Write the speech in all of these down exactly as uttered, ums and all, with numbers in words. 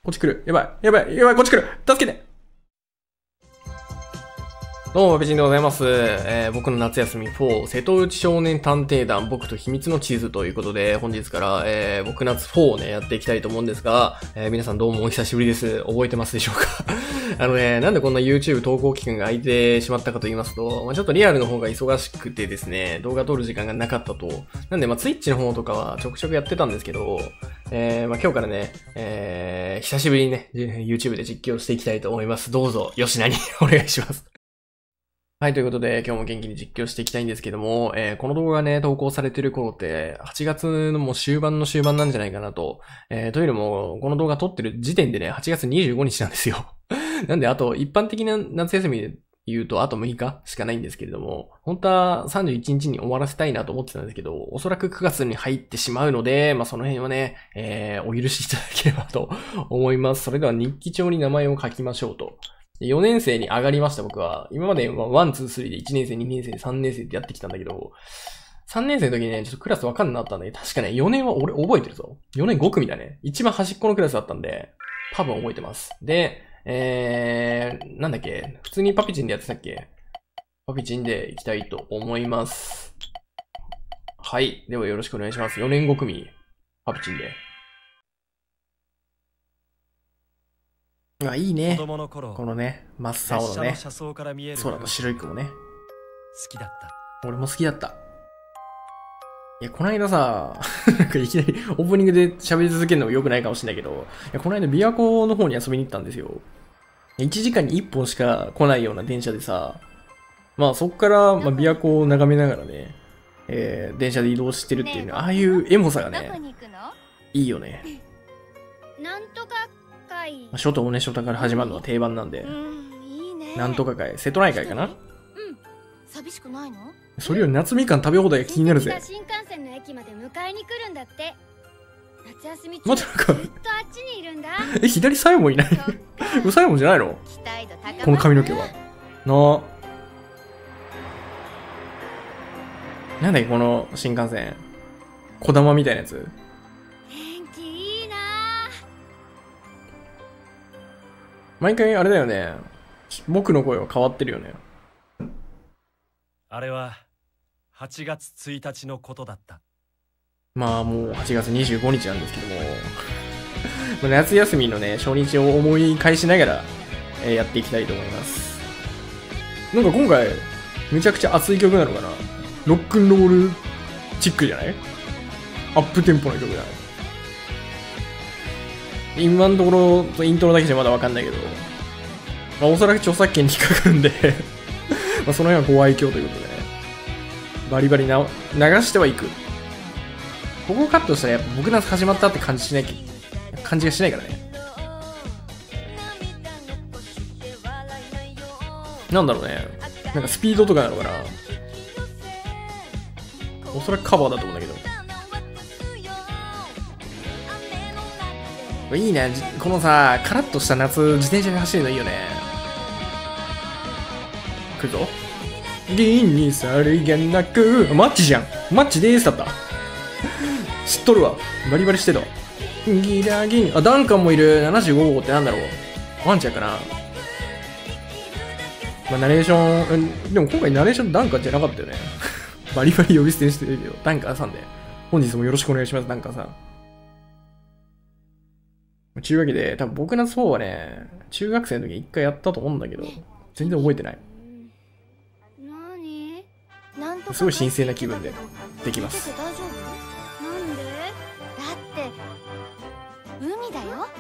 こっち来る。やばい。やばい。やばい。こっち来る。助けて。どうも、ペチンでございます。えー、僕の夏休みフォー、瀬戸内少年探偵団、僕と秘密の地図ということで、本日から、えー、僕夏フォーをね、やっていきたいと思うんですが、えー、皆さんどうもお久しぶりです。覚えてますでしょうかあのね、なんでこんな YouTube 投稿期間が空いてしまったかと言いますと、まあ、ちょっとリアルの方が忙しくてですね、動画撮る時間がなかったと。なんで、まあ、Twitch の方とかはちょくちょくやってたんですけど、えー、まあ、今日からね、えー、久しぶりにね、YouTube で実況していきたいと思います。どうぞ、よしなにお願いします。はい、ということで、今日も元気に実況していきたいんですけども、えー、この動画がね、投稿されてる頃って、はちがつのもう終盤の終盤なんじゃないかなと。えー、というよりも、この動画撮ってる時点でね、はちがつにじゅうごにちなんですよ。なんで、あと、一般的な夏休みで言うと、あとむいかしかないんですけれども、本当はさんじゅういちにちに終わらせたいなと思ってたんですけど、おそらくくがつに入ってしまうので、まあ、その辺はね、えー、お許しいただければと思います。それでは日記帳に名前を書きましょうと。よねん生に上がりました、僕は。今までワン、ツー、スリーでいちねん生、にねん生、さんねん生ってやってきたんだけど、さんねん生の時にね、ちょっとクラスわかんなかったんだけど、確かね、よねんは俺覚えてるぞ。よねんご組だね。一番端っこのクラスだったんで、多分覚えてます。で、えー、なんだっけ、普通にパピチンでやってたっけ？パピチンでいきたいと思います。はい。ではよろしくお願いします。よねんご組、パピチンで。あ、いいね。このね、真っ青のね、空と白い雲ね。 好きだった。 俺も好きだった。いや、この間さ、なんかいきなりオープニングで喋り続けるのも良くないかもしれないけど、いや、この間琵琶湖の方に遊びに行ったんですよ。いちじかんにいっぽんしか来ないような電車でさ、まあそっから、まあ、琵琶湖を眺めながらね、えー、電車で移動してるっていうね、ああいうエモさがね、いいよね。 なんとか会。 初とおね初太から始まるのは定番なんで、 うん、いいね。 なんとか会、瀬戸内海かな。 うん、寂しくないの？ それより夏みかん食べ放題が気になるぜ。 新幹線の駅まで迎えに来るんだって。夏休み中待って、なんかずっとあっちにいるんだ。 え、左サイモンいないサイモンじゃないの？ 期待度高まるな。 この髪の毛は。なあ。なんだっけ、この新幹線。小玉みたいなやつ。 天気いいな。 毎回あれだよね。僕の声は変わってるよね。 あれははちがつついたちのことだった。 まあもうはちがつにじゅうごにちなんですけども夏休みのね、初日を思い返しながら、えー、やっていきたいと思います。なんか今回、めちゃくちゃ熱い曲なのかな。ロックンロールチックじゃない？アップテンポの曲じゃない？今のところ、イントロだけじゃまだわかんないけど、まあ、おそらく著作権に引っかかるんでまあその辺はご愛嬌ということでね、バリバリな流してはいく。ここをカットしたらやっぱ僕夏始まったって感じしない感じがしないからね。なんだろうね、なんかスピードとかなのかな。おそらくカバーだと思うんだけど、いいね。このさ、カラッとした夏自転車で走るのいいよね。来るぞ。銀にさりげなくマッチじゃん。マッチでーすだった知っとるわ。バリバリしてた。ギラギン。あ、ダンカンもいる。ななじゅうごごうってなんだろう。ワンちゃんかな。まあ、ナレーション、でも今回ナレーションダンカンじゃなかったよね。バリバリ呼び捨てにしてるけど、ダンカンさんで。本日もよろしくお願いします、ダンカンさん。というわけで、多分僕の方はね、中学生の時一回やったと思うんだけど、全然覚えてない。 何？なんとすごい神聖な気分でできます。 大丈夫？なんで？だって海だよ。 ま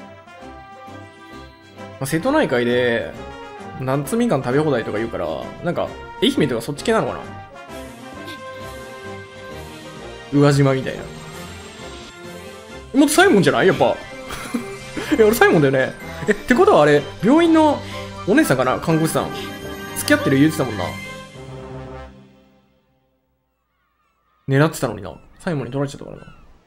あ、瀬戸内海で夏みかん食べ放題とか言うから、なんか愛媛とかそっち系なのかな。宇和島みたいな。もっとサイモンじゃない？やっぱえ、俺サイモンだよね。え、ってことはあれ病院のお姉さんかな、看護師さん。付き合ってる言ってたもんな。狙ってたのにな。サイモンに取られちゃったからな。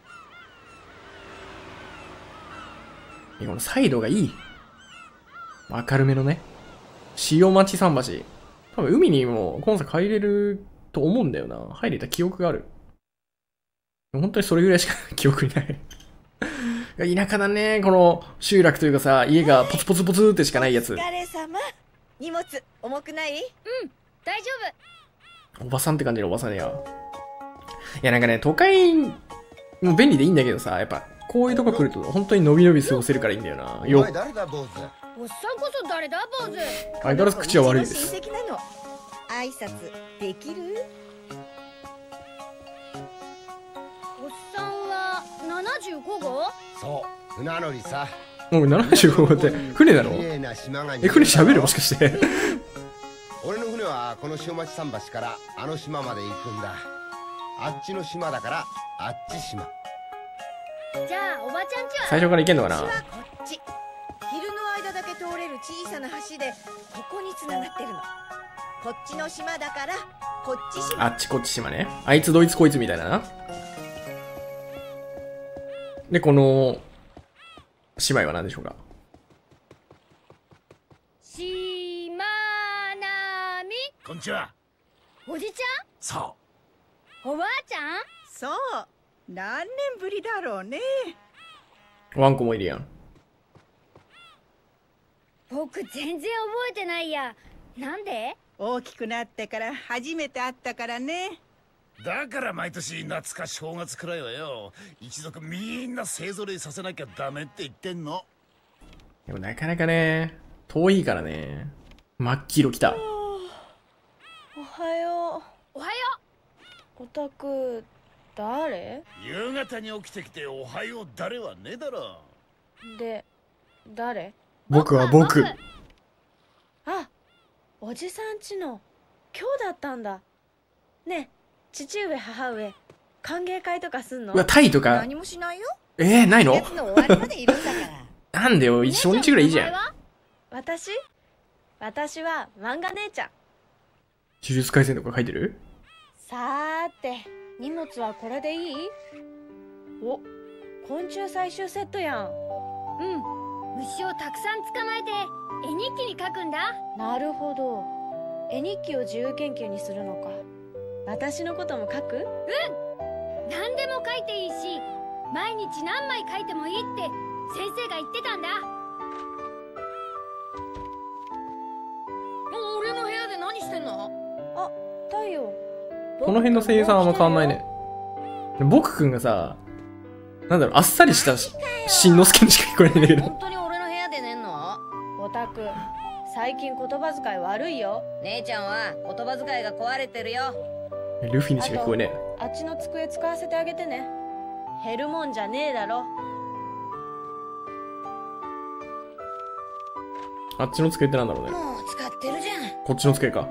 このサイドがいい。明るめのね。潮町桟橋。多分海にも今作入れると思うんだよな。入れた記憶がある。本当にそれぐらいしか記憶にない田舎だね、この集落というかさ、家がポツポツポツってしかないやつ。 お疲れ様。荷物重くない？ うん、大丈夫。 おばさんって感じのおばさんや。いやなんかね、都会も便利でいいんだけどさ、やっぱこういうとこ来ると本当にのびのび過ごせるからいいんだよな。よっ。 おっさんこそ誰だ、坊主。 相変わらず口は悪いです。 親戚なの。挨拶できる？ おっさんはななじゅうごごう？ そう船乗りさ。 もうななじゅうごごうって船なの？え、船喋るもしかして俺の船はこの塩町桟橋からあの島まで行くんだ。あっちの島だからあっち島。 じゃあおばちゃんちは最初から行けんのかな？ こっち。昼の間だけ通れる小さな橋でここに繋がってるの。こっちの島だからこっち島。 あっちこっち島ね。あいつどいつこいつみたいなな。で、この姉妹は何でしょうか？ しまなみ。 こんにちは。 おじちそゃん、おばあちゃん。 そう。何年ぶりだろうね。 ワンコもいるやん。 僕全然覚えてないや。なんで？ 大きくなってから初めて会ったからね。 う。だから毎年夏か正月くらいはよ、一族みんな勢ぞろいさせなきゃダメって言ってんの。 でもなかなかね、遠いからね。真っ黄色来た。 おはよおはよう。お宅誰？ 夕方に起きてきておはよう誰はねえだろ。 で誰？ 僕は僕。 あ、おじさんちの今日だったんだ。ねえ、父上母上歓迎会とかすんの？ うわ、タイとか。 何もしないよ。 えー、ないの？ 月の終わりまでいるんだから。 なんでよ、一生日ぐらいいいじゃん。 お姉ちゃんの私私は漫画姉ちゃん。 呪術廻戦とか書いてる？ さーて、荷物はこれでいい？お、昆虫採集セットやん。 名前は？うん、虫をたくさん捕まえて絵日記に書くんだ。 なるほど。絵日記を自由研究にするのか。私のことも書く？ うん、何でも書いていいし、毎日何枚書いてもいいって先生が言ってたんだ。俺の部屋で何してんの？ あ、太陽。 この辺の声優さんはあんま変わんないね。僕くんがさ、なんだろう、あっさりしたししんのすけにしか聞こえないんだけど。 本当に俺の部屋で寝んの？ オタク、最近言葉遣い悪いよ。 姉ちゃんは言葉遣いが壊れてるよ。 ルフィにしか聞こえねえ。 あっちの机使わせてあげてね。減るもんじゃねえだろ。 あっちの机ってなんだろうね。 もう使ってるじゃん。 こっちの机か。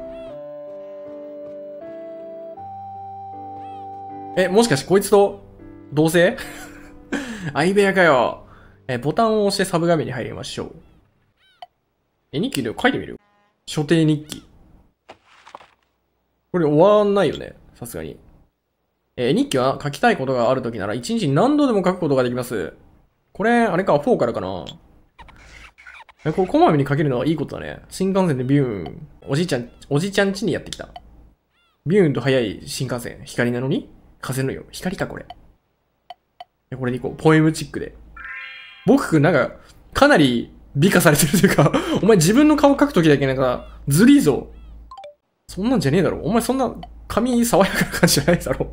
え、もしかしてこいつと同棲？相部屋かよ。え、ボタンを押してサブ画面に入りましょう。え、日記で書いてみる？所定日記。これ終わんないよね。さすがに。えー、日記は書きたいことがあるときならいちにちに何度でも書くことができます。これ、あれか、フォーからかな。え、これ、こまめに書けるのはいいことだね。新幹線でビューン。おじいちゃん、おじいちゃん家にやってきた。ビューンと速い新幹線。光なのに風のよ。光か、これ。え、これでいこう。ポエムチックで。僕くんなんか、かなり美化されてるというか、お前自分の顔書くときだけなんか、ずりーぞ。そんなんじゃねえだろ。お前そんな、髪爽やかな感じじゃないだろ。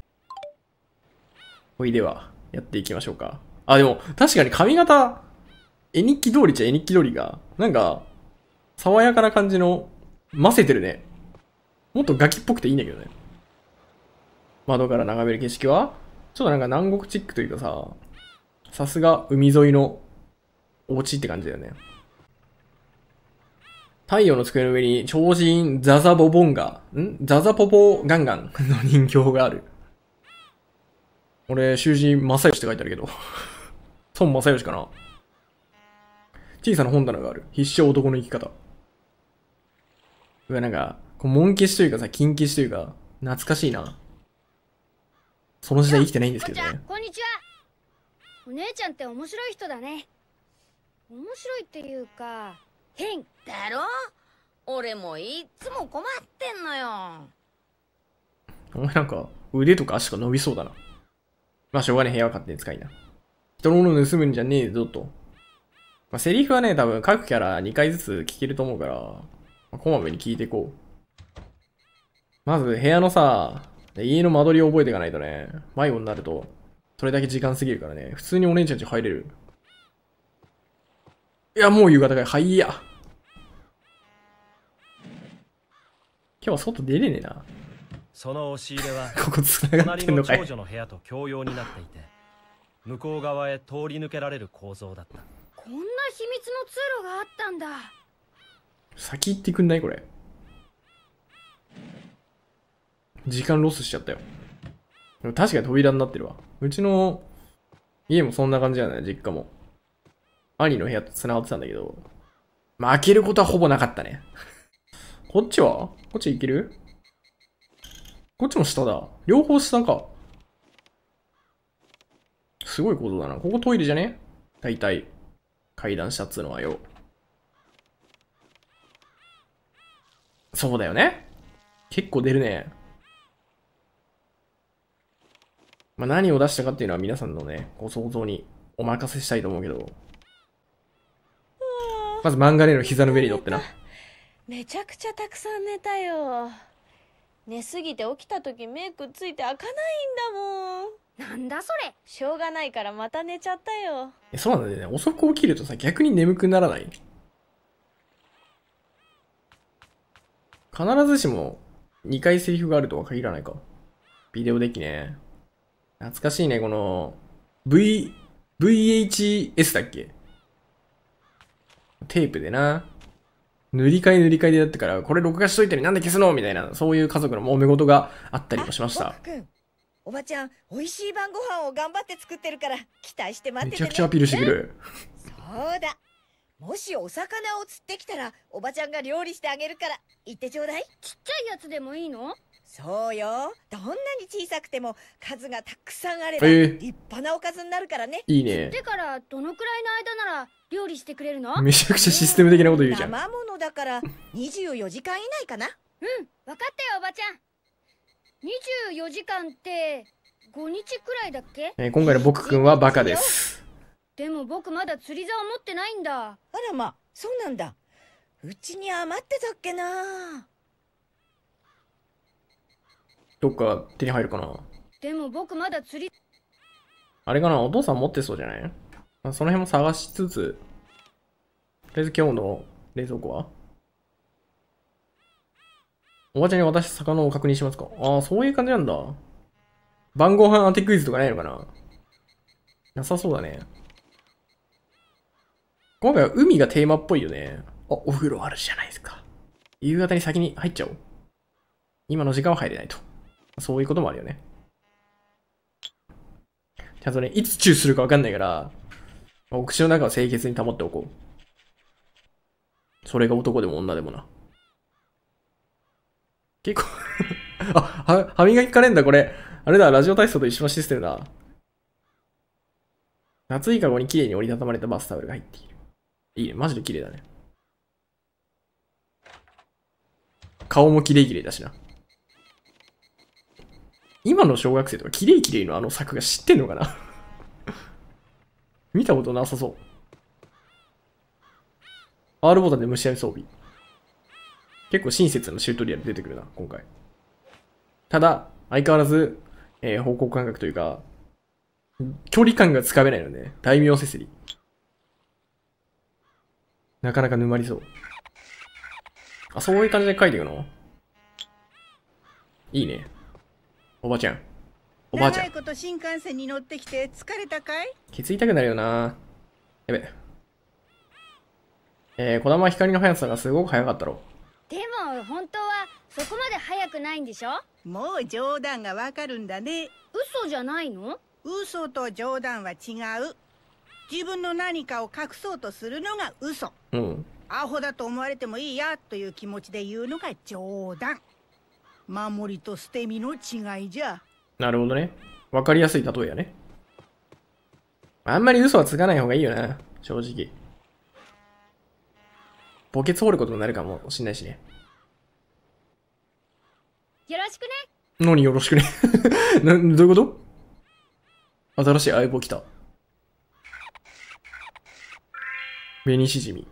ほいでは、やっていきましょうか。あ、でも、確かに髪型、絵日記通りっちゃ絵日記通りが、なんか、爽やかな感じの、ませてるね。もっとガキっぽくていいんだけどね。窓から眺める景色は、ちょっとなんか南国チックというかさ、さすが海沿いのお家って感じだよね。太陽の机の上に超人ザザボボンガ、んザザポポガンガンの人形がある。俺、囚人正義って書いてあるけど。孫正義かな。小さな本棚がある。必勝男の生き方。うわ、なんか、こうモン消しというかさ、金消しというか、懐かしいな。その時代生きてないんですけどね。 こんにちは。お姉ちゃんって面白い人だね。面白いっていうか、変だろ？俺もいっつも困ってんのよ。 お前なんか、腕とか足とか伸びそうだな。まあ、しょうがねえ、部屋は勝手に使いな。 人のもの盗むんじゃねえぞと。まあ、セリフはね、多分各キャラにかいずつ聞けると思うから、まあ、こまめに聞いていこう。まず部屋のさ、家の間取りを覚えていかないとね、迷子になると、それだけ時間過ぎるからね、普通にお姉ちゃん家入れる。いや、もう夕方かよ。はい、いや。今日は外出れねえな。 その押し入れはここ繋がってんのかい。 隣の長女の部屋と共用になっていて、向こう側へ通り抜けられる構造だった。 こんな秘密の通路があったんだ。 先行ってくんないこれ。時間ロスしちゃったよ。でも確かに扉になってるわ。うちの家もそんな感じだね、実家も。兄の部屋と繋がってたんだけど、まあ、開けることはほぼなかったね。こっちはこっち行ける？こっちも下だ。両方下か。すごいことだな。ここトイレじゃね？大体。階段下っつうのはよ。そうだよね。結構出るね。まあ、何を出したかっていうのは皆さんのね、ご想像にお任せしたいと思うけど。まず漫画での膝の上に乗ってな。 めちゃくちゃたくさん寝たよ。寝すぎて起きた時目くっついて開かないんだもん。 なんだそれ。 しょうがないからまた寝ちゃったよ。 え、そうなんだよね。遅く起きるとさ、逆に眠くならない？必ずしもにかいセリフがあるとは限らないか。ビデオデッキね。懐かしいね、この V、ブイエイチエス だっけ？テープでな。塗り替え塗り替えでやってから、これ録画しといてね、なんで消すのみたいな、そういう家族の揉め事があったりもしました。 僕くん、おばちゃん、美味しい晩ご飯を頑張って作ってるから、期待して待っててね。 めちゃくちゃアピールしてくる。 そうだ。もしお魚を釣ってきたら、おばちゃんが料理してあげるから、言ってちょうだい。 ちっちゃいやつでもいいの？ そうよ。どんなに小さくても数がたくさんあれば、 えー立派なおかずになるからね。 いいね。 でからどのくらいの間なら料理してくれるの？ めちゃくちゃシステム的なこと言うじゃん。 生ものだからにじゅうよじかん以内かな。 うん、わかったよおばちゃん。にじゅうよじかんってごにちくらいだっけ？ えー今回の僕くんはバカです。 でも僕まだ釣り竿持ってないんだ。 あらま、そうなんだ。うちに余ってたっけな。 どっか手に入るかな。 でも僕まだ釣りあれかな、お父さん持ってそうじゃない？あ、その辺も探しつつ、とりあえず今日の冷蔵庫はおばちゃんに私魚を確認しますか？ああ、そういう感じなんだ。晩ご飯当てクイズとかないのかな？なさそうだね。今回は海がテーマっぽいよね。あ、お風呂あるじゃないですか。夕方に先に入っちゃおう。今の時間は入れないと。そういうこともあるよね。ちゃんとね、いつチューするかわかんないから、お口の中を清潔に保っておこう。それが男でも女でもな。結構あ、は、歯磨きカレンダーこれ、あれだ、ラジオ体操と一緒のシステムだ。夏いかごに綺麗に折りたたまれたバスタオルが入っている。いいね、マジで綺麗だね。顔も綺麗綺麗だしな。今の小学生とか綺麗綺麗のあの作画知ってんのかな見たことなさそう。R ボタンで虫網装備。結構親切なチュートリアル出てくるな、今回。ただ、相変わらず、えー、方向感覚というか、距離感がつかめないので、大名せせり。なかなか沼りそう。あ、そういう感じで書いていくの？いいね。おばちゃん。おばあちゃん。 長いこと新幹線に乗ってきて疲れたかい？ ケツ痛くなるよな。やべ。えー、小玉光の速さがすごく速かったろ。 でも本当はそこまで速くないんでしょ？ もう冗談がわかるんだね。 嘘じゃないの？ 嘘と冗談は違う。自分の何かを隠そうとするのが嘘。 うん。 アホだと思われてもいいやという気持ちで言うのが冗談。守りと捨て身の違いじゃ。 なるほどね。わかりやすい例えやね。あんまり嘘はつかない方がいいよな、正直。墓穴掘ることになるかもしんないしね。 よろしくね。 何よろしくねな。どういうこと？新しい相棒来た。 紅しじみ。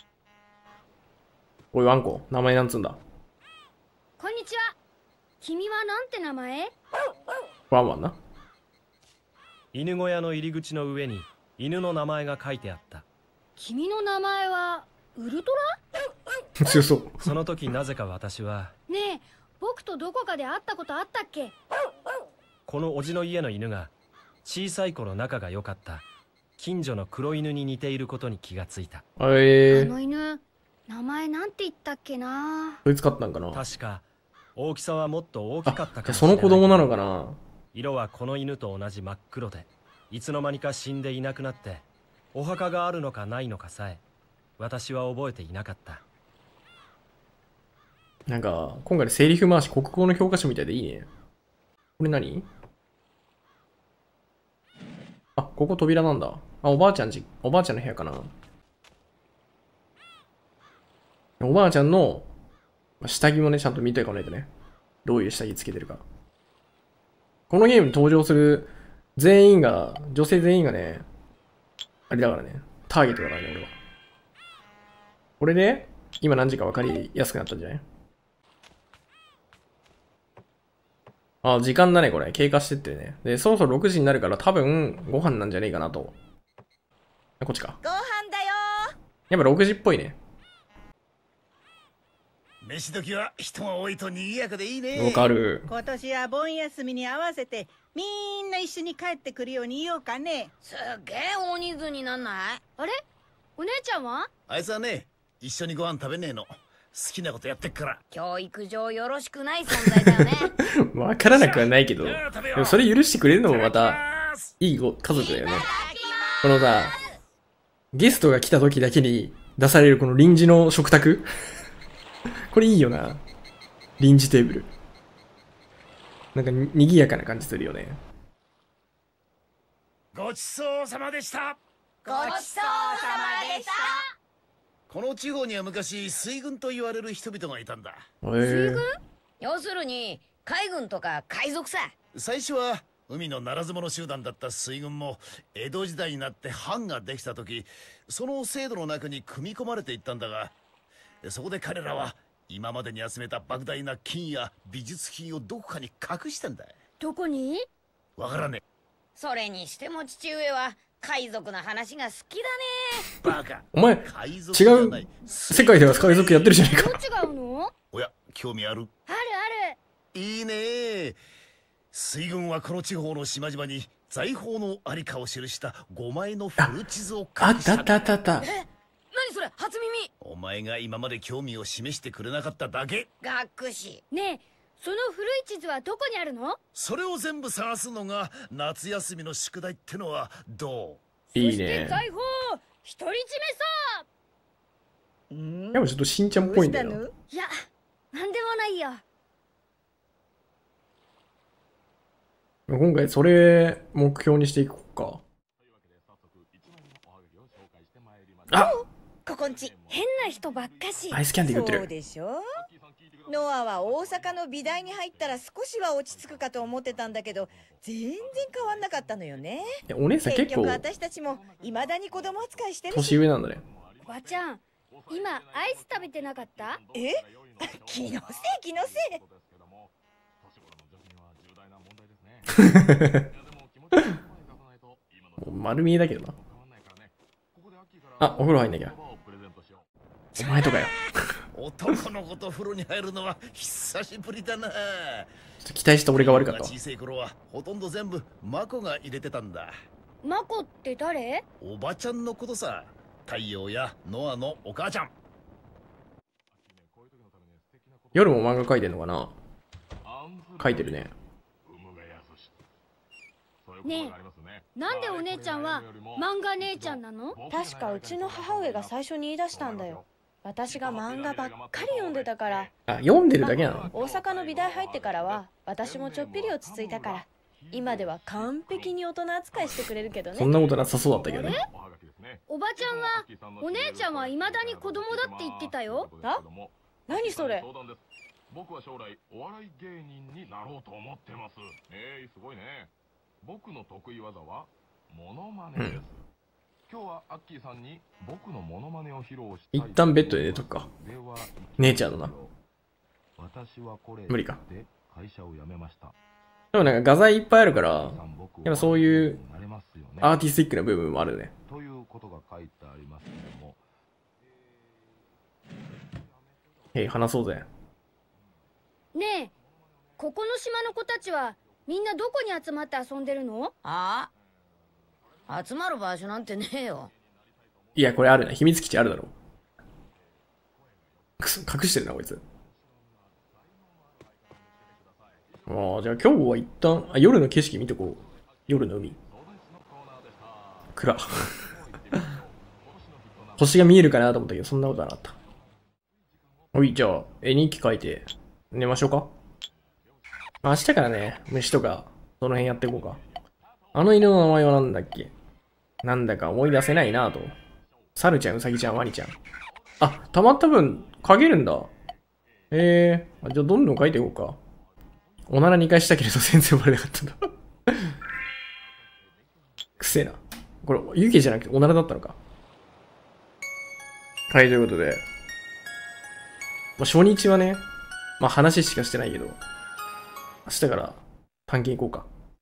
おい、ワンコ。名前なんつうんだ。 こんにちは。君はなんて名前？ ワンワンな。 犬小屋の入り口の上に犬の名前が書いてあった。 君の名前はウルト強そう。 その時なぜか私は、 ラ？ねえ、僕とどこかで会ったことあったっけ？ このおじの家の犬が小さい頃仲が良かった近所の黒犬に似ていることに気がついた。 えー、 あの犬、名前なんて言ったっけな。 そいつ買ったんかな。 確か大きさはもっと大きかったかもしれない。 その子供なのかな。 色はこの犬と同じ真っ黒で、いつの間にか死んでいなくなって、お墓があるのかないのかさえ私は覚えていなかった。 なんか今回のセリフ回し国語の教科書みたいでいいね。これ何？あ、ここ扉なんだ。あ、おばあちゃんち、おばあちゃんの部屋かな。おばあちゃんの下着もね、ちゃんと見ておかないとね。どういう下着つけてるか。このゲームに登場する全員が、女性全員がね、あれだからね、ターゲットだからね、俺は。これで、今何時か分かりやすくなったんじゃない？あ、時間だね、これ。経過してってね。で、そろそろろくじになるから多分、ご飯なんじゃねえかなと。こっちか。 ご飯だよ。 やっぱろくじっぽいね。 飯時は人が多いと賑やかでいいね。 わかる。 今年は盆休みに合わせてみんな一緒に帰ってくるように言おうかね。 すっげえ大人数になんない？ あれ？お姉ちゃんは？ あいつはね、一緒にご飯食べねえの。好きなことやってっから。 教育上よろしくない存在だよね。 わからなくはないけど、でもそれ許してくれるのもまた、いいご家族だよね。このさ、ゲストが来た時だけに出されるこの臨時の食卓これいいよな。臨時テーブル。なんかに、にぎやかな感じするよね。 ごちそうさまでした。 ごちそうさまでした。 この地方には昔水軍と言われる人々がいたんだ。 へえ。 要するに海軍とか海賊さ。 最初は海のならず者集団だった水軍も江戸時代になって藩ができた時、その制度の中に組み込まれていったんだが、そこで彼らは今までに集めた莫大な金や美術品をどこかに隠したんだ。 どこに？ わからねえ。 それにしても父上は海賊の話が好きだね。バカ。 お前、 海賊じゃない。 違う世界では海賊やってるじゃないか。 どう違うの？ おや、興味ある？ あるある。 いいね。水軍はこの地方の島々に財宝のありかを記したごまいの古地図をあっ隠したたあったあったあった。 え、何それ、初耳。 お前が今まで興味を示してくれなかっただけ。 学士。 ねえ、その古い地図はどこにあるの？ それを全部探すのが夏休みの宿題ってのはどう？ いいそしてね。 財宝独り占めさ。 んやっぱちょっとしんちゃんっぽいんだよな。 いや、なんでもないよ。 今回それ目標にしていこうか。あ、 ここんち。 変な人ばっかし。 アイスキャンディー売ってそうる。 でしょ。ノアは大阪の美大に入ったら少しは落ち着くかと思ってたんだけど、全然変わんなかったのよね。 いやお姉さん結結構局私たちも未だに子供扱いしてるし。 年上なんだね。 おばちゃん、今アイス食べてなかった？ え気のせい気のせい。 もう丸見えだけどな。あ、お風呂入んなきゃ。お前とかよ。 男の子と風呂に入るのは久しぶりだな。 ちょっと期待した俺が悪かったわ。 小さい頃はほとんど全部マコが入れてたんだ。 マコって誰？ おばちゃんのことさ。太陽やノアのお母ちゃん。 夜も漫画描いてんのかな。描いてるね。 ねえ、なんでお姉ちゃんは漫画姉ちゃんなの？ 確かうちの母上が最初に言い出したんだよ。私が漫画ばっかり読んでたから。 あ、読んでるだけなの？ 大阪の美大入ってからは私もちょっぴり落ち着いたから、今では完璧に大人扱いしてくれるけどね。 そんなことなさそうだったけどね。 おばちゃんは、お姉ちゃんは未だに子供だって言ってたよ。 あ？何それ？ 僕は将来お笑い芸人になろうと思ってます。えー、すごいね。僕の得意技はモノマネです。 今日はアッキーさんに僕のモノマネを披露したい。 一旦ベッドで寝とくか。姉ちゃんのな。 私はこれ無理か。 で会社を辞めました。 でもなんか画材いっぱいあるから、やっぱそういうアーティスティックな部分もあるね。 ということが書いてありますけども。 へい、話そうぜ。 ねえ、ここの島の子たちはみんなどこに集まって遊んでるの？ ああ、集まる場所なんてねえよ。 いや、これあるね。秘密基地あるだろ。くそ、隠してるな、こいつ。ああ、じゃあ今日は一旦、あ、夜の景色見とこう。夜の海。暗。星が見えるかなと思ったけど、そんなことはなかった。おい、じゃあ、絵日記書いて、寝ましょうか。明日からね、虫とか、その辺やっていこうか。あの犬の名前はなんだっけ？なんだか思い出せないなぁと。サルちゃん、ウサギちゃん、ワニちゃん。あ、溜まった分、書けるんだ。えー、じゃあどんどん書いていこうか。おならにかいしたけれど全然バレなかったんだ。くせえな。これ、湯気じゃなくておならだったのか。はい、ということで。まあ、初日はね、まあ話しかしてないけど、明日から探検行こうか。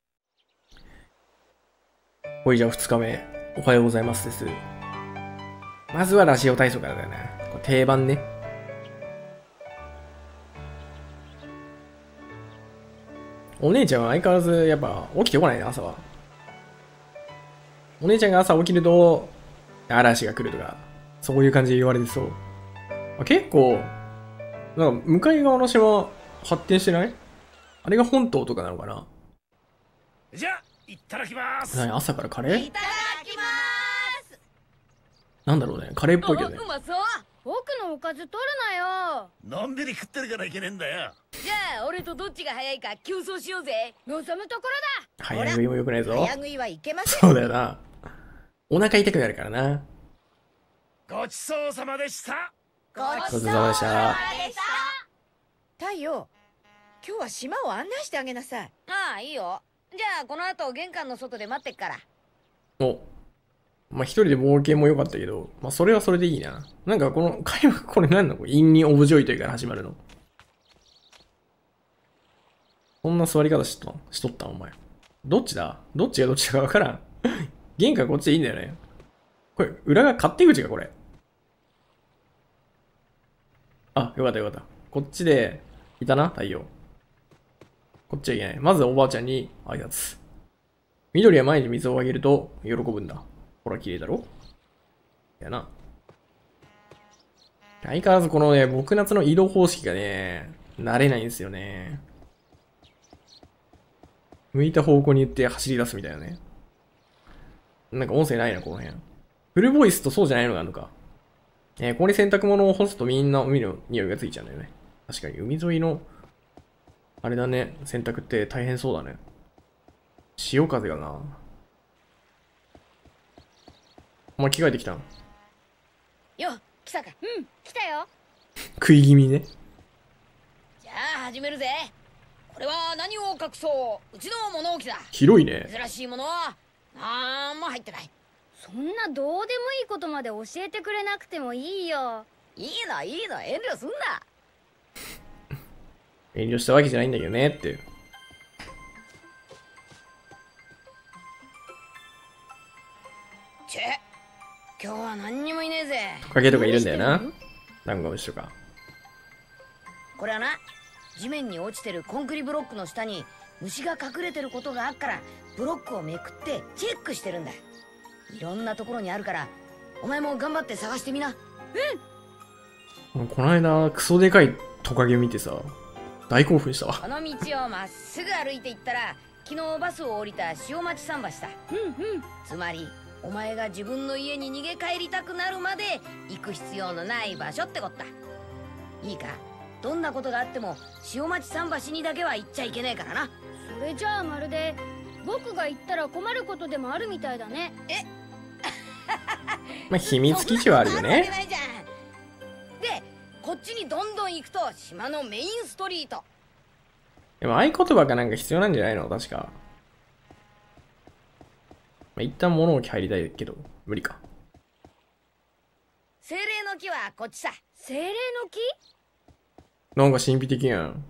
ほいじゃあふつかめ、おはようございますです。まずはラジオ体操からだよね。これ定番ね。お姉ちゃんは相変わらずやっぱ起きてこないね、朝は。お姉ちゃんが朝起きると、嵐が来るとか、そういう感じで言われてそう。あ、結構、なんか向かい側の島発展してない？あれが本島とかなのかな？ じゃあ、いただきます。 何、朝からカレー？ いただきます。 なんだろうね、カレーっぽいけどね。 うまそう。 僕のおかず取るなよ。 のんびり食ってるからいけねえんだよ。 じゃあ俺とどっちが早いか競争しようぜ。 望むところだ。 早食いも良くないぞ。 早食いはいけません。 そうだよな。お腹痛くなるからな。 ごちそうさまでした。 ごちそうさまでした。 太陽、今日は島を案内してあげなさい。 ああ、いいよ。じゃあこの後玄関の外で待ってっから。 お。まあ、一人で冒険も良かったけど、まあ、それはそれでいいな。なんかこの会話、これ何なの？インニオブジョイというから始まるの。こんな座り方しとったしとったんお前。どっちだ？どっちがどっちだかわからん。玄関こっちでいいんだよね。これ、裏が勝手口か、これ。あ、よかったよかった。こっちで、いたな、太陽。こっちはいけない。まずおばあちゃんに挨拶。緑は前に水をあげると喜ぶんだ。ほら、綺麗だろ？やな。相変わらずこのね、僕夏の移動方式がね、慣れないんですよね。向いた方向に言って走り出すみたいなね。なんか音声ないな、この辺。フルボイスとそうじゃないのがあるのか。えー、ここに洗濯物を干すとみんな海の匂いがついちゃうんだよね。確かに海沿いの、あれだね、洗濯って大変そうだね。潮風がな。お前着替えてきたん？ よ、来たか。 うん、来たよ。 食い気味ね。 じゃあ始めるぜ。これは何を隠そう、うちの物置だ。 広いね。 珍しいものはなんも入ってない。 そんなどうでもいいことまで教えてくれなくてもいいよ。 いいのいいの、遠慮すんな。 遠慮したわけじゃないんだけどねっていう。 チェ、今日は何にもいねえぜ。 トカゲとかいるんだよな。ダンゴムシとか。 これはな、地面に落ちてるコンクリブロックの下に虫が隠れてることがあっから、ブロックをめくってチェックしてるんだ。いろんなところにあるから、お前も頑張って探してみな。 うん。 この間クソでかいトカゲ見てさ、大興奮したわ。 この道をまっすぐ歩いていったら、昨日バスを降りた塩町桟橋だ。 うんうん。 つまりお前が自分の家に逃げ帰りたくなるまで行く必要のない場所ってこった。いいか、どんなことがあっても塩町桟橋にだけは行っちゃいけねえからな。 それじゃあまるで僕が行ったら困ることでもあるみたいだね。 えまあ秘密基地はあるよね。 で、こっちにどんどん行くと島のメインストリート。 でも合言葉かなんか必要なんじゃないの確か。 あ、一旦物置入りたいけど、無理か。 精霊の木はこっちさ。 精霊の木？ なんか神秘的やん。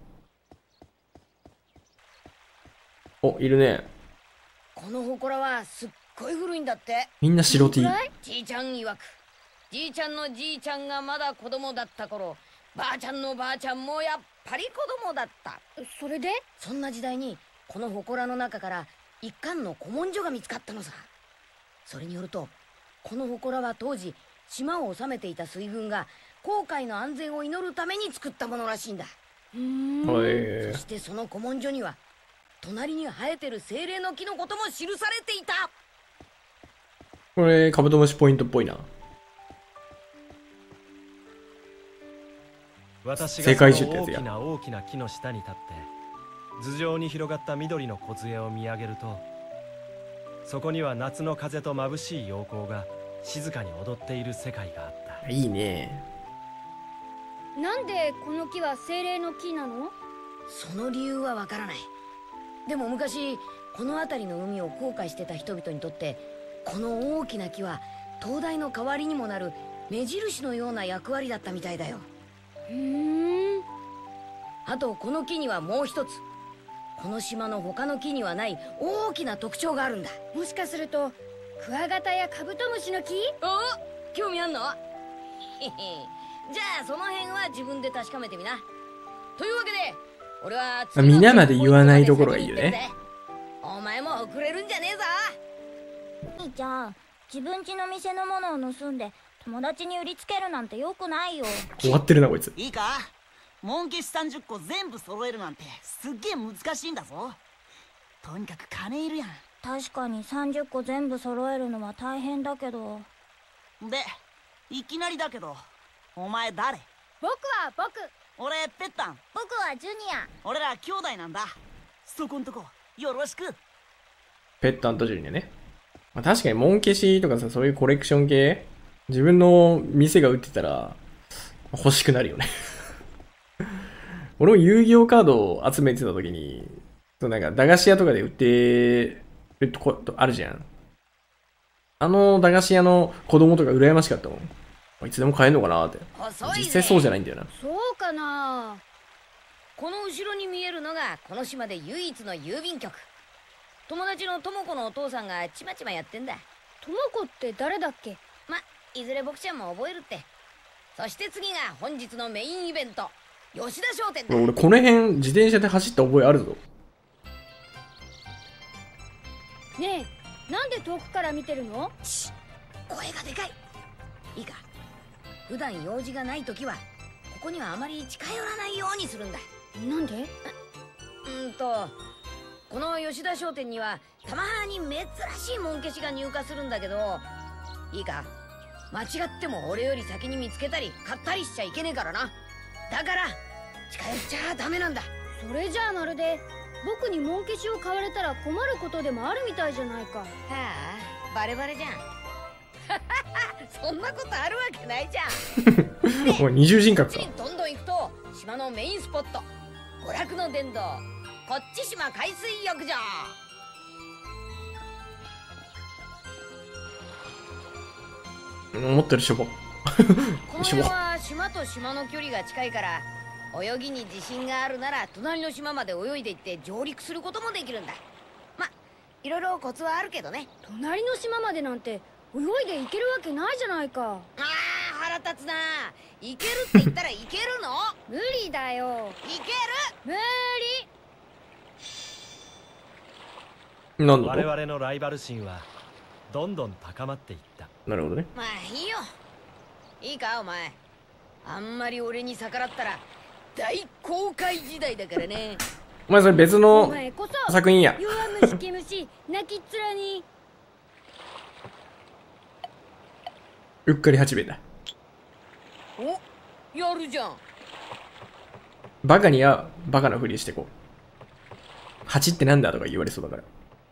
お、いるね。 この祠はすっごい古いんだって。 みんな白 T。 じいちゃん曰く、じいちゃんのじいちゃんがまだ子供だった頃、ばあちゃんのばあちゃんもやっぱり子供だった。 それで？ そんな時代にこの祠の中から一貫の古文書が見つかったのさ。それによると、この祠は当時島を治めていた水軍が航海の安全を祈るために作ったものらしいんだ。 うーん。そしてその古文書には隣に生えてる精霊の木のことも記されていた。 これカブトムシポイントっぽいな。 私がその大きな大きな木の下に立って頭上に広がった緑の梢を見上げると、そこには夏の風と眩しい陽光が静かに踊っている世界があった。 いいね。 なんでこの木は精霊の木なの？ その理由はわからない。でも昔この辺りの海を航海してた人々にとって、この大きな木は灯台の代わりにもなる目印のような役割だったみたいだよ。 ふーん。 あとこの木にはもう一つ、この島の他の木にはない大きな特徴があるんだ。 もしかするとクワガタやカブトムシの木？ お、興味あんの？じゃあその辺は自分で確かめてみな。というわけで俺は皆まで言わないところがいいよね。 お前も遅れるんじゃねえぞ。 兄ちゃん、自分家の店のものを盗んで友達に売りつけるなんてよくないよ。 終わってるなこいつ。 いいか、モン消しさんじゅっこ全部揃えるなんてすっげえ難しいんだぞ。とにかく金いるやん。 確かにさんじゅっこ全部揃えるのは大変だけど。 で、いきなりだけど、お前誰？ 僕は僕。 俺ペッタン。 僕はジュニア。 俺ら兄弟なんだ。そこんとこよろしく。 ペッタンとジュニアね。まあ、確かにモン消しとかさ、そういうコレクション系、自分の店が売ってたら欲しくなるよね。俺も遊戯王カードを集めてた時に、そうなんか駄菓子屋とかで売ってるとこあるじゃん。あの駄菓子屋の子供とか羨ましかったもん。いつでも買えんのかなって。実際そうじゃないんだよな。 そうかな。 この後ろに見えるのがこの島で唯一の郵便局。友達のとも子のお父さんがちまちまやってんだ。 とも子って誰だっけ？ ま、いずれ僕ちゃんも覚えるって。そして次が本日のメインイベント、吉田商店だ。 俺この辺自転車で走った覚えあるぞ。 ねえ、なんで遠くから見てるの？ シッ、声がでかい。いいか、普段用事がない時はここにはあまり近寄らないようにするんだ。 なんで？ うんとこの吉田商店にはたまに珍しいもん消しが入荷するんだけど、いいか、間違っても俺より先に見つけたり買ったりしちゃいけねえからな。だから近寄っちゃダメなんだ。 それじゃあまるで僕にもん消しを買われたら困ることでもあるみたいじゃないか。はあ、バレバレじゃん。そんなことあるわけないじゃん。 おい、二重人格か。 どんどん行くと島のメインスポット、娯楽の殿堂、こっち島海水浴場。 持ってるしょぼ。 この辺は島と島の距離が近いから、泳ぎに自信があるなら隣の島まで泳いで行って上陸することもできるんだ。ま、いろいろコツはあるけどね。 隣の島までなんて泳いで行けるわけないじゃないか。 あー、腹立つな。行けるって言ったら行けるの？ 無理だよ。 行ける？ 無理。 なんだと？ 我々のライバル心はどんどん高まっていった。 なるほどね。 まあいいよ。いいかお前、あんまり俺に逆らったら大航海時代だからね。 お前それ別の作品や。 弱虫毛虫泣きっ面に。 うっかり八兵衛だ。 お、やるじゃん。 バカにはバカなふりしてこう。八ってなんだとか言われそうだから。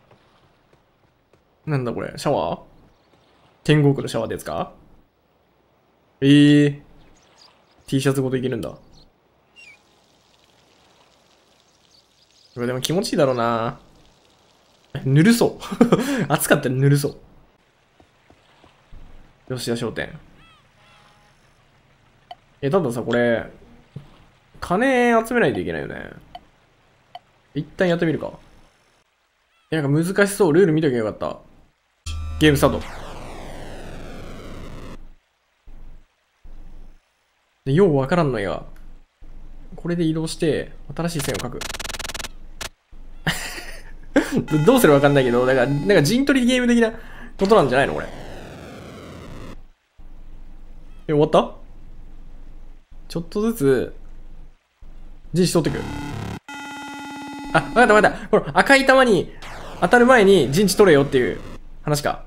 なんだこれ、シャワー？天国のシャワーですか？えー、T シャツごといけるんだ。これでも気持ちいいだろうな。 ぬるそう。暑かったらぬるそう。吉田商店。え、たださ、これ、金集めないといけないよね。一旦やってみるか。え、なんか難しそう。ルール見ときゃよかった。ゲームスタート。で、ようわからんのや。これで移動して、新しい線を描く。どうすればわかんないけど、だから、なんか陣取りゲーム的なことなんじゃないのこれ。え、終わった？ちょっとずつ、陣地取ってく。あ、わかったわかった。ほら、赤い玉に当たる前に陣地取れよっていう話か。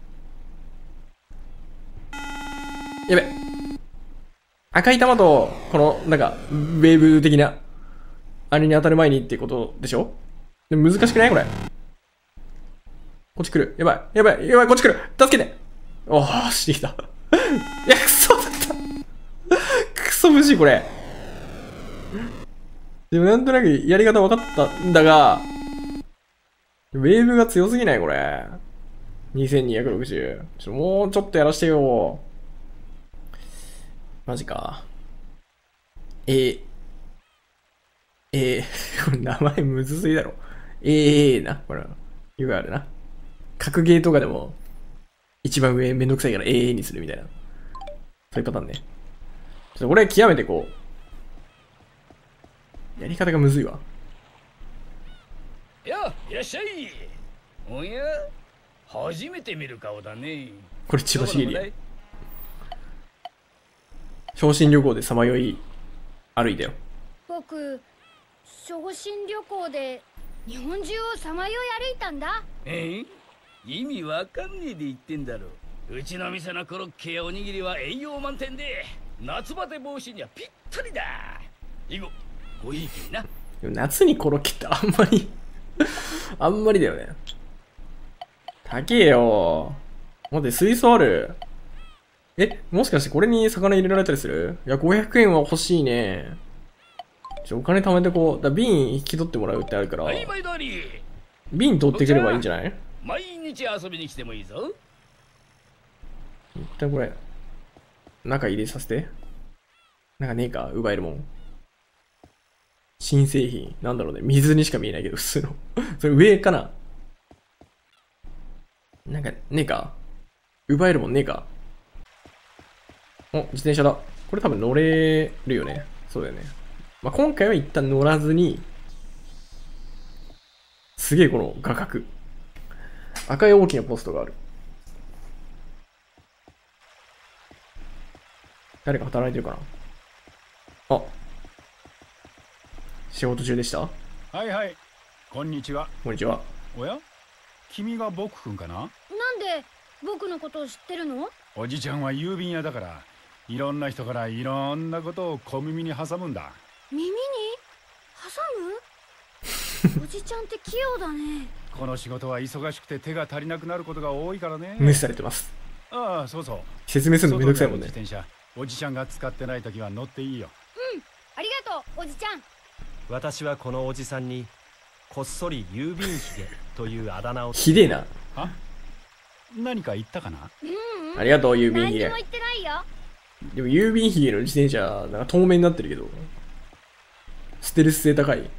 やべ。赤い玉と、この、なんか、ウェーブ的な、あれに当たる前にっていうことでしょ？でも難しくないこれ。こっち来る。やばい。やばい。やばい。こっち来る。助けて。おー、してきた。いや、クソだった。クソ無事これ。でもなんとなくやり方分かったんだが、ウェーブが強すぎないこれ。にせんにひゃくろくじゅう。ちょ、もうちょっとやらしてよ。マジか。えー、えー、これ名前むずすぎだろ。ええー、な。これ、よくあるな。格ゲーとかでも、一番上めんどくさいから エーエー にするみたいな。そういうパターンね。ちょっとこれ極めてこう、やり方がむずいわ。 や、いらっしゃい。おや、初めて見る顔だね。 これ千葉茂や。昇進旅行でさまよい歩いたよ。 僕、昇進旅行で日本中をさまよい歩いたんだ。 え？意味わかんねえで言ってんだろ。うちの店のコロッケやおにぎりは栄養満点で夏バテ防止にはぴったりだ。以後ごいい気にな。 夏にコロッケってあんまりあんまりだよね。高えよ。待って、水槽ある。え、もしかしてこれに魚入れられたりする？いや、ごひゃくえんは欲しいね。ちょ、お金貯めてこう。だ瓶引き取ってもらうってあるから。 はい、毎度あり。 瓶取ってくればいいんじゃない？ 毎日遊びに来てもいいぞ。 一旦これ、中入れさせて。なんかねえか奪えるもん。新製品。なんだろうね。水にしか見えないけど、普通の。それ上かな？なんかねえか奪えるもんねえか。お、自転車だ。これ多分乗れるよね。そうだよね。まあ、今回は一旦乗らずに、すげえこの画角。赤い大きなポストがある。誰か働いてるかなあ。仕事中でした？ はいはい。こんにちは。 こんにちは。 おや？君が僕くんかな？ なんで僕のことを知ってるの？ おじちゃんは郵便屋だから、いろんな人からいろんなことを小耳に挟むんだ。 耳に挟む？おじちゃんって器用だね。 この仕事は忙しくて手が足りなくなることが多いからね。 無視されてます。 ああ、そうそう。 説明するのめんどくさいもんね。 自転車、おじちゃんが使ってないときは乗っていいよ。 うん、ありがとう、おじちゃん。 私はこのおじさんにこっそり郵便ひげというあだ名を。 ひでえな。 あ？何か言ったかな？ うん、うん、 ありがとう、郵便ひげ。 何も言ってないよ。 でも郵便ひげの自転車、なんか透明になってるけど、ステルス性高い。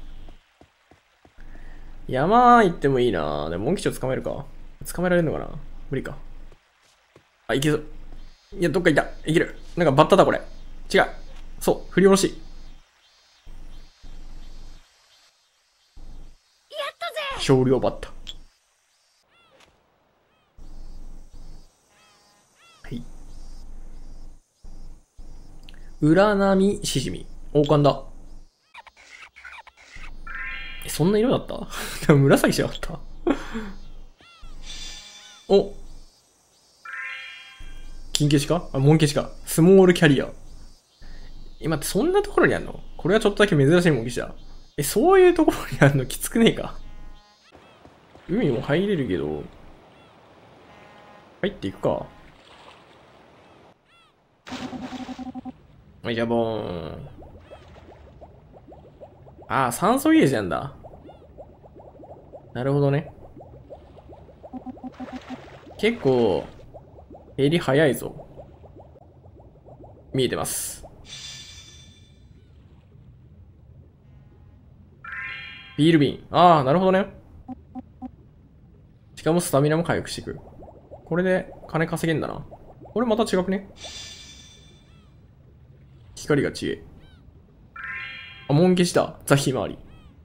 山行ってもいいな。でもモンキチョ捕まえるか。捕まえられるのかな？無理か。あ、いけそう。いや、どっかいた。いける。なんかバッタだ、これ。違う。そう、振り下ろし。やったぜ！ 少量バッタ。はい。裏波しじみ。王冠だ。え、そんな色だった紫じゃなかったお、金消しかあ、モン消しか。スモールキャリア。今ってそんなところにあるの？これはちょっとだけ珍しいモン消しだ。え、そういうところにあるのきつくねえか？海も入れるけど、入っていくか。はい、じゃあボーン。ああ、酸素ゲージなんだ。なるほどね。 結構、ヘリ早いぞ。見えてます。ビール瓶。ああ、なるほどね。しかもスタミナも回復していく。これで金稼げんだな。これまた違くね？光が違え。あ、モン消しだ。ザヒマリ。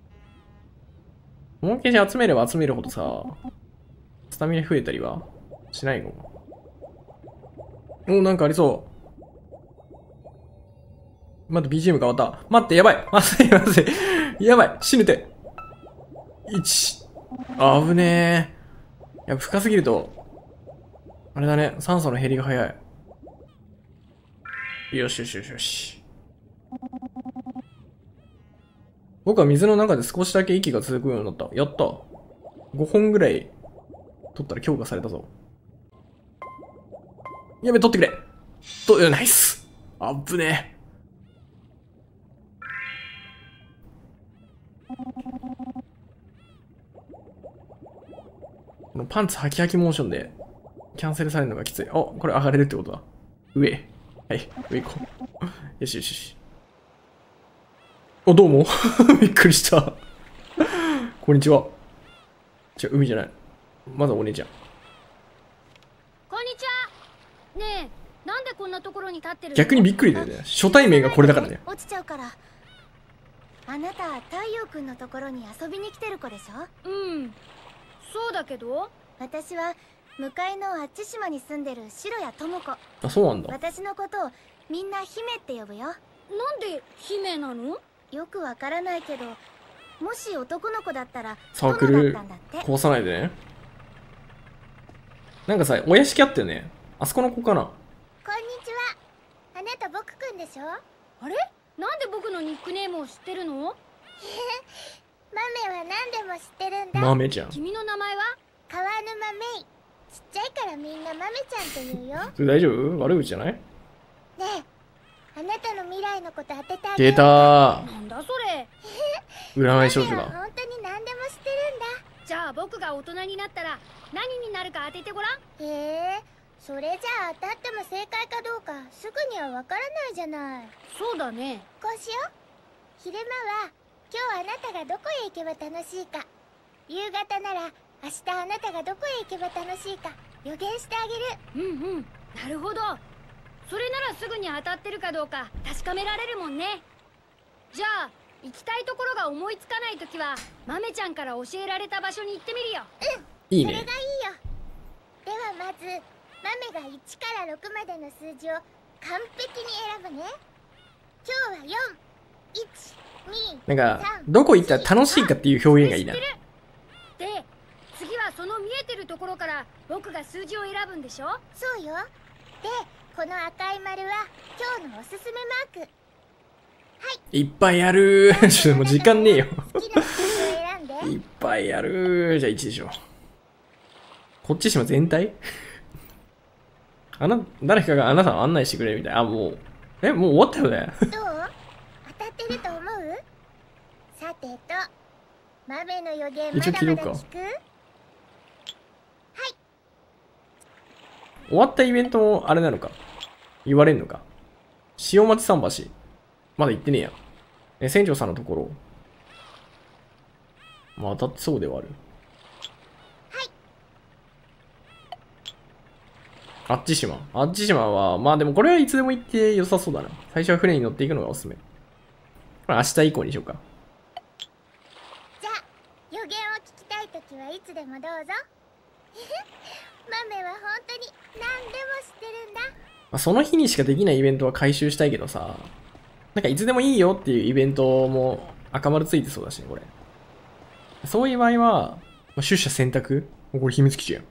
モン消し集めれば集めるほどさ、スタミナ増えたりはしないの？お、なんかありそう。待って、ビージーエム 変わった。待って、やばい。まずい、まずい。やばい。死ぬて。いち。あぶねえ。やっぱ深すぎると、あれだね。酸素の減りが早い。よしよしよしよし。僕は水の中で少しだけ息が続くようになった。やった。ごほんぐらい取ったら強化されたぞ。やべ、取ってくれ。と、ナイス。あっぶねえ。このパンツハキハキモーションでキャンセルされるのがきつい。あ、これ上がれるってことだ。上。はい、上行こう。よしよしよし。お、どうも。びっくりした。こんにちは。違う、海じゃない。まだお姉ちゃん。 こんにちは。ねえ、なんでこんなところに立ってるの？ 逆にびっくりだよね。初対面がこれだからね。 落ちちゃうから。あなた太陽くんのところに遊びに来てる子でしょ？ うん、そうだけど。 私は向かいのあっち島に住んでる白谷智子。 あ、そうなんだ。 私のことをみんな姫って呼ぶよ。 なんで姫なの？ よくわからないけど、もし男の子だったらサークル壊さないでね。なんかさ、お屋敷あったよね。あそこの子かな。 こんにちは。あなた僕くんでしょ？ あれ？なんで僕のニックネームを知ってるの？ マメは何でも知ってるんだ。 マメちゃん。 君の名前は？ 川沼メイ。ちっちゃいからみんなマメちゃんって言うよ。 それ大丈夫？悪口じゃない？ ねえ、あなたの未来のこと当ててあげる。 出たー。 なんだそれ。 占い少女だ。 本当に何でも知ってるんだ。 じゃあ僕が大人になったら何になるか当ててごらん。 へえ、それじゃあ当たっても正解かどうかすぐにはわからないじゃない。 そうだね。 こうしよう。昼間は今日あなたがどこへ行けば楽しいか、夕方なら明日あなたがどこへ行けば楽しいか予言してあげる。うんうん、なるほど。それならすぐに当たってるかどうか確かめられるもんね。じゃあ行きたいところが思いつかないときはマメちゃんから教えられた場所に行ってみるよ。 うん、 いいね。 それがいいよ。ではまずマメがいちからろくまでの数字を完璧に選ぶね。今日はよん、いち、に、 なんかどこ行ったら楽しいかっていう表現がいいな。 で、次はその見えてるところから僕が数字を選ぶんでしょ？ そうよ。で、この赤い丸は今日のおすすめマーク。はい。 いっぱいあるー。ちょっともう時間ねえよ。 好きな数字を選んで。 いっぱいあるー。じゃあいちでしょ。こっち島全体あな、誰かがあなたを案内してくれるみたい。あ、もう。え、もう終わったよね。 どう？当たってると思う？さてと、マメの予言まだまだ聞く？ 終わったイベントもあれなのか言われんのか。塩町桟橋。まだ行ってねえや。え、船長さんのところ。まあ当たってそうではある。 はい。 あっち島。あっち島は、まあでもこれはいつでも行って良さそうだな。最初は船に乗っていくのがおすすめ。これ明日以降にしようか。 じゃあ、予言を聞きたいときはいつでもどうぞ。マメは本当に何でも知ってるんだ。 まあ、その日にしかできないイベントは回収したいけどさ、なんかいつでもいいよっていうイベントも赤丸ついてそうだしね、これ。そういう場合は、まあ、出社選択？これ秘密基地やん。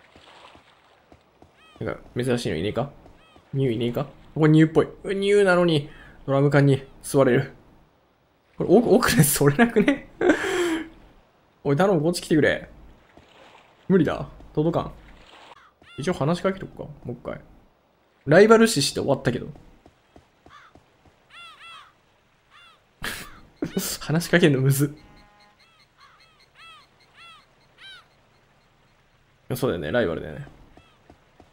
なんか珍しいのいねえか？ニューいねえか？これニューっぽい。ニューなのにドラム缶に座れる。これ奥、奥でそれなくね？おい、頼む、こっち来てくれ。無理だ。届かん。一応話しかけとくか。もう一回。ライバル視して終わったけど。話しかけるのむずっ。そうだよね、ライバルだよね。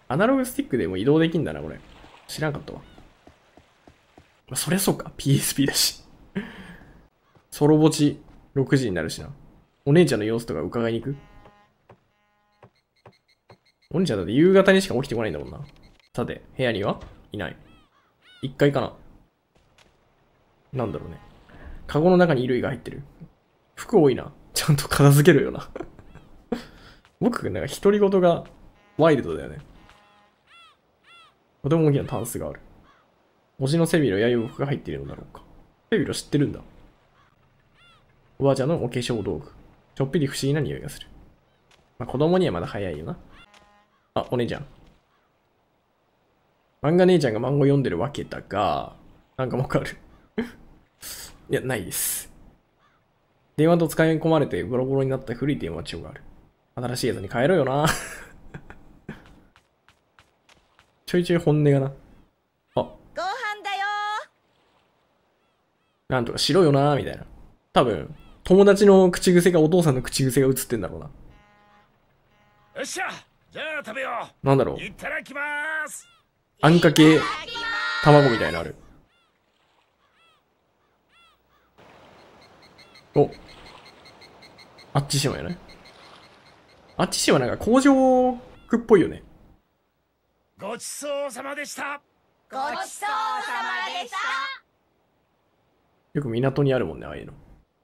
アナログスティックでも移動できんだな、これ。知らんかったわ。そりゃそうか。ピーエスピー だし。ソロ墓地ろくじになるしな。お姉ちゃんの様子とか伺いに行く？お姉ちゃんだって夕方にしか起きてこないんだもんな。さて、部屋にはいない。いっかいかな。なんだろうね。カゴの中に衣類が入ってる。服多いな。ちゃんと片付けるよな。僕、なんか独り言がワイルドだよね。とても大きなタンスがある。推しの背広や洋服が入っているのだろうか。背広知ってるんだ。おばあちゃんのお化粧道具。ちょっぴり不思議な匂いがする。まあ、子供にはまだ早いよな。あ、お姉ちゃん。漫画姉ちゃんが漫画読んでるわけだが、なんかわかる。いや、ないです。電話と使い込まれてボロボロになった古い電話帳がある。新しいやつに変えろよな。ちょいちょい本音がな。あ、 ご飯だよなんとかしろよな、みたいな。多分、友達の口癖がお父さんの口癖が映ってんだろうな。 よっしゃ、じゃあ食べよう。 なんだろう。 いただきまーす。 あんかけ卵みたいなのある。お、あっち島やね。あっち島なんか工場区っぽいよね。 ごちそうさまでした。 ごちそうさまでした。 よく港にあるもんね、ああいうの。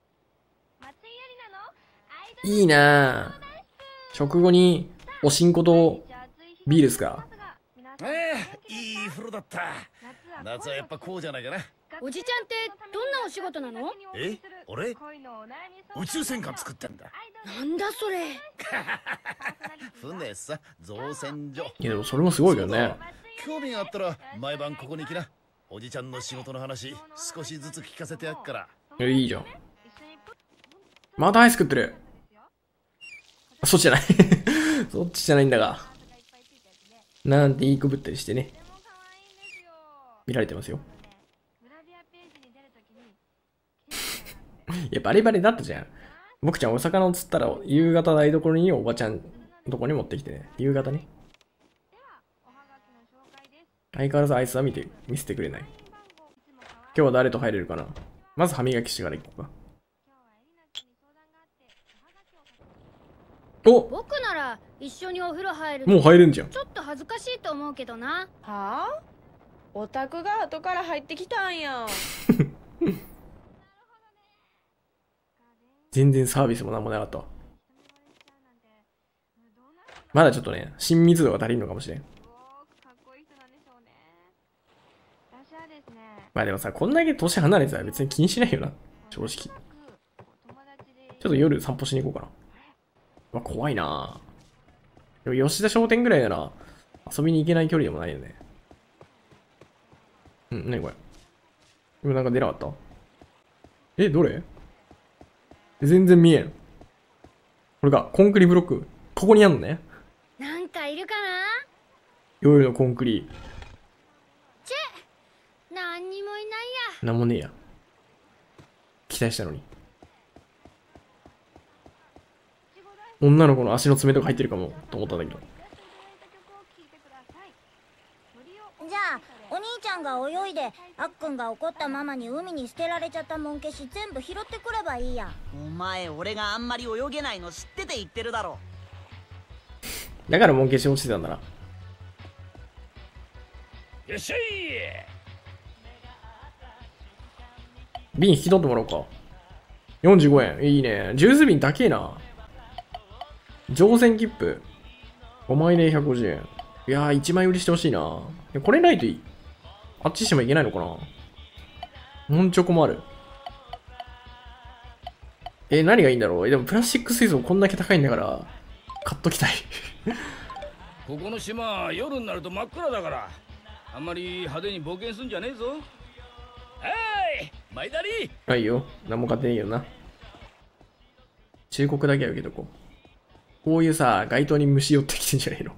いいなぁ。食後におしんことビールっすか？ ええ、いい風呂だった。夏はやっぱこうじゃないかな。 おじちゃんってどんなお仕事なの？ え、俺宇宙戦艦作ってんだ。 なんだそれ。 船さ、造船所。 いやでもそれもすごいけどね。 興味があったら毎晩ここに来な。おじちゃんの仕事の話少しずつ聞かせてやっから。 いや、いいじゃん。またアイス食ってる。そっちじゃない。そっちじゃないんだが。なんていい子ぶったりしてね。見られてますよ。いや、バリバリだったじゃん。僕ちゃんお魚を釣ったら夕方台所におばちゃんのとこに持ってきてね。夕方ね。相変わらずアイスは見て、見せてくれない。今日は誰と入れるかな。まず歯磨きしてから行こうか。お、 僕なら一緒にお風呂入る。 もう入れんじゃん。 ちょっと恥ずかしいと思うけどな。 はあ？オタクが後から入ってきたんや。 全然サービスもなんもなかったわ。まだちょっとね、親密度が足りんのかもしれん。まあでもさ、こんだけ年離れてたら別に気にしないよな。正直。ちょっと夜散歩しに行こうかな。うわ、怖いなぁ。でも吉田商店ぐらいなら遊びに行けない距離でもないよね。うん、なにこれ。今なんか出なかった？え、どれ？全然見えん。これが、コンクリブロック。ここにあんのね。 なんかいるかな？ 夜のコンクリ。 チェ！なんにもいないや。 なんもねえや。期待したのに。女の子の足の爪とか入ってるかもと思ったんだけど。 じゃあお兄ちゃんが泳いであっくんが怒ったママに海に捨てられちゃったモンケシ全部拾ってくればいいや。 お前俺があんまり泳げないの知ってて言ってるだろ。 だからモン消し落ちてたんだな。 よっしゃい。 瓶引き取ってもらおうか。よんじゅうごえん。いいね。ジュース瓶高えな。乗船切符。ごまいでひゃくごじゅうえん。いやー、いちまい売りしてほしいな。これないといい。あっちしてもいけないのかな。モンチョコもある。え、何がいいんだろう。え、でもプラスチック水槽こんだけ高いんだから、買っときたい。 ここの島、夜になると真っ暗だから、あんまり派手に冒険すんじゃねえぞ。はい、マイダリー。 はいいよ。何も買ってねえよな。忠告だけは受けとこう。こういうさ、街灯に虫寄ってきてんじゃねえの。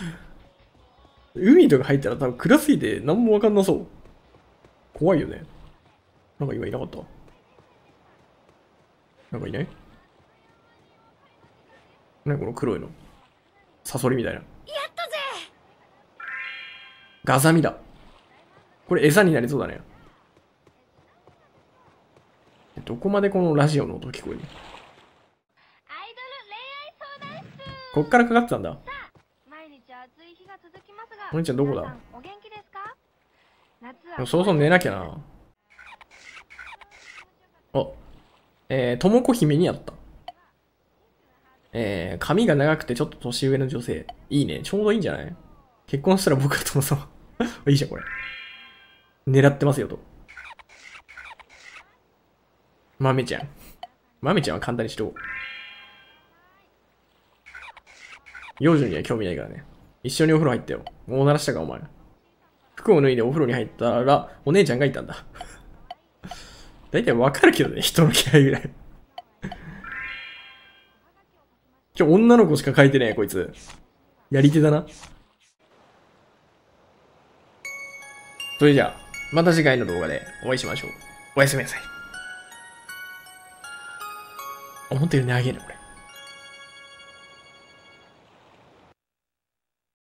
海とか入ったら多分暗すぎて何もわかんなそう。怖いよね。なんか今いなかった？なんかいない？何この黒いの。サソリみたいな。 やったぜ。 ガザミだ。これ餌になりそうだね。どこまでこのラジオの音聞こえる？こっからかかってたんだ。お兄ちゃんどこだ？そろそろ寝なきゃな。あ、えー、ともこ姫にあった。えー、髪が長くてちょっと年上の女性。いいね。ちょうどいいんじゃない？結婚したら僕はともさま。いいじゃん、これ。狙ってますよと。豆ちゃん。豆ちゃんは簡単にしろ。幼女には興味ないからね。一緒にお風呂入ったよ。もう鳴らしたか、お前。服を脱いでお風呂に入ったら、お姉ちゃんがいたんだ。だいたいわかるけどね、人の気配ぐらい。今日女の子しか書いてねえ、こいつ。やり手だな。それじゃあ、また次回の動画でお会いしましょう。おやすみなさい。思ったより長えな、これ。